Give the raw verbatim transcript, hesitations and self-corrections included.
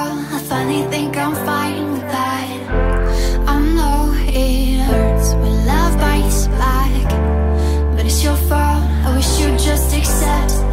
fall, I finally think I'm fine with that. I know it hurts when love bites back, but it's your fault, I wish you'd just accept